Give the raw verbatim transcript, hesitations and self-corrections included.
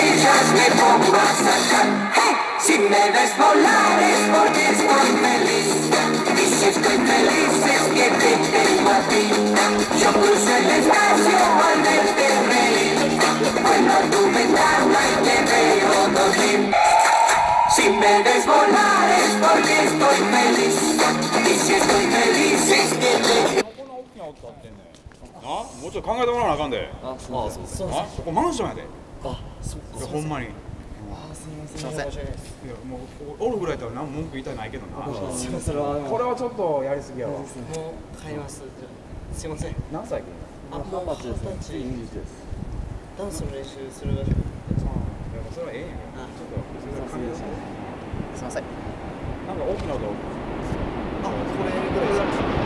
estrellas me pongo a sacar. ¡Hey! Si me ves volar es porque estoy feliz. Y si estoy feliz es que te tengo a ti. Yo cruzo el espacio al verte reír. Vuelo a tu ventana y te veo dormir. Si me ves volar es porque estoy feliz. Y si estoy feliz es que te... あ、もうちょっと考えてもらわなあかんで。 あ、すみません。そうあ、ここマンションやで。 あ、そっか。 ほんまに。 あ、すみません。 すいません。 いや、もうおるぐらいだったら何も文句言いたいないけどな。 すみません。それはこれはちょっとやりすぎやわ。 もう帰ります。すいません。 何歳君？ あ、もう二十歳です。ダンスの練習する場所。 いや、もうそれはええんやけど。ちょっとそれは関係ない。 すいません。 なんか大きな音。 あ、これぐらいです。